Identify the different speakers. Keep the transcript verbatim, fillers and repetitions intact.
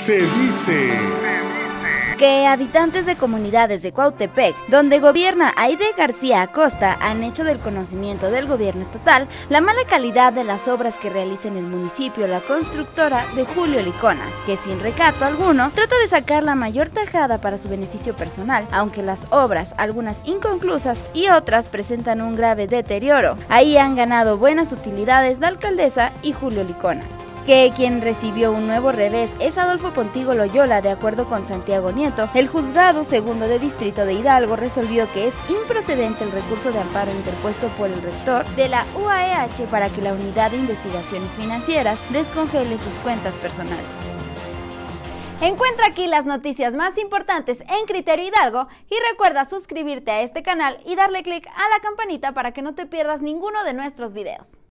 Speaker 1: Se dice
Speaker 2: que habitantes de comunidades de Cuautepec, donde gobierna Aide García Acosta, han hecho del conocimiento del gobierno estatal la mala calidad de las obras que realiza en el municipio la constructora de Julio Licona, que sin recato alguno trata de sacar la mayor tajada para su beneficio personal, aunque las obras, algunas inconclusas y otras presentan un grave deterioro. Ahí han ganado buenas utilidades la alcaldesa y Julio Licona. Que quien recibió un nuevo revés es Adolfo Pontigo Loyola. De acuerdo con Santiago Nieto, el juzgado segundo de distrito de Hidalgo resolvió que es improcedente el recurso de amparo interpuesto por el rector de la U A E H para que la Unidad de Investigaciones Financieras descongele sus cuentas personales. Encuentra aquí las noticias más importantes en Criterio Hidalgo y recuerda suscribirte a este canal y darle clic a la campanita para que no te pierdas ninguno de nuestros videos.